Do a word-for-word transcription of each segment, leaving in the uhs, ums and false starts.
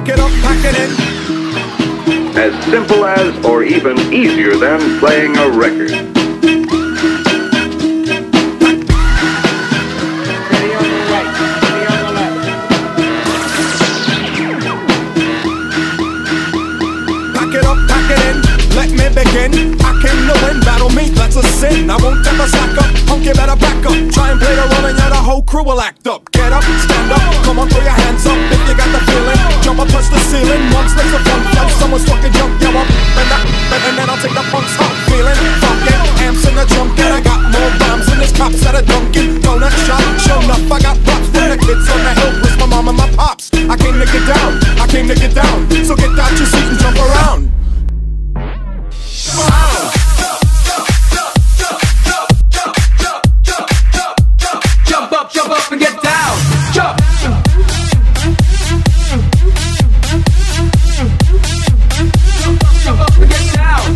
it up, pack it in. As simple as, or even easier than, playing a record. Ready on the right, ready on the left. Pack it up, pack it in, let me begin. I came to win, battle me, that's a sin. I won't ever slack up, punk, you better back up. Try and play the role and yeah, the whole crew will act up. Get up, stand up, come on, throw your hands up if you got the feeling. Jump up, touch the ceiling, once let's a fun flow. Someone's talking junk, yeah, up, and up, and then I'll take the punks out. Feeling funkin', amps in the trunk, and I got more rhymes than this cops at a Dunkin' Donut shop. Sure enough, I got props from the kids on the hill, plus my mom and my pops. I came to get down, I came to get down, so get out your seat and jump around. Jump up, jump up and get down. Jump. Jump up and get down.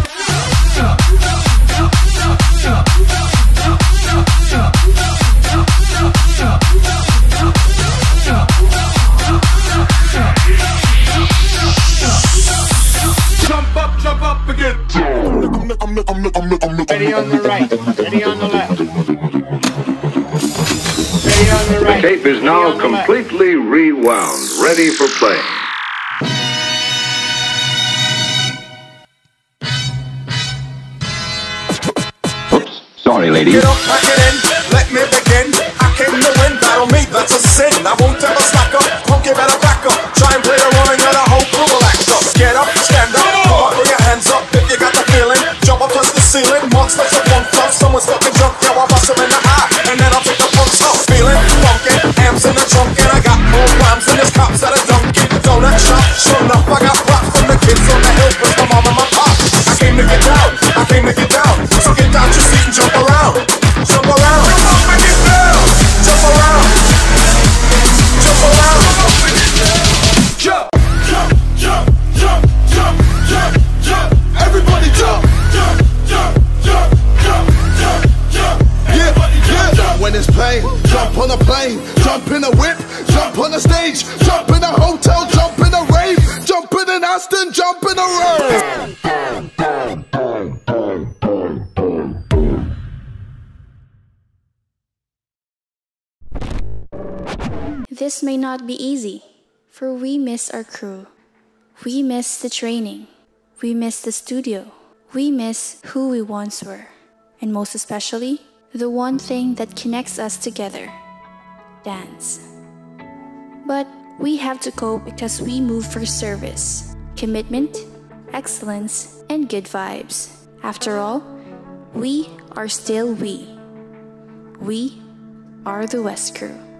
Jump up, jump up and get down. Ready on the right, ready on the left. Ready on the The right. tape is now ready on the left. completely rewound, ready for play. Oops, sorry ladies. Get up, pack it in, let me begin. I came to win, battle me, that's a sin. I won't ever slack up, punk, you better back up. Try and play the role and you're the whole crew will act up. Get up, stand up, come on, throw your hands up if you got the feeling. Jump up, touch the ceiling, once let's a one flow. Someone's fucking drunk, yeah, I'll bust him in the eye, and then I'll take the punks out. Feeling funkin', amps in the trunk, and I got more rhymes than this cops at a Dunkin' Donut shop. Sure enough, I got props from the kids on the hill, plus my mom and my pop. I came to get down, I came to get down, so get out your seat and jump around. Jump around, jump up and get down. Jump around, jump around. Jump, jump, jump, jump, jump, jump, jump. Everybody jump, jump, jump, jump, jump, jump, jump. Everybody jump, jump. When it's playing, jump on a plane, jump in a whip, jump on a stage, jump in a hotel, jump in a rave, jump in an Aston, jump in a rave. This may not be easy, for we miss our crew. We miss the training. We miss the studio. We miss who we once were. And most especially, the one thing that connects us together: dance. But we have to cope because we move for service, commitment, excellence, and good vibes. After all, we are still we. We are the West Crew.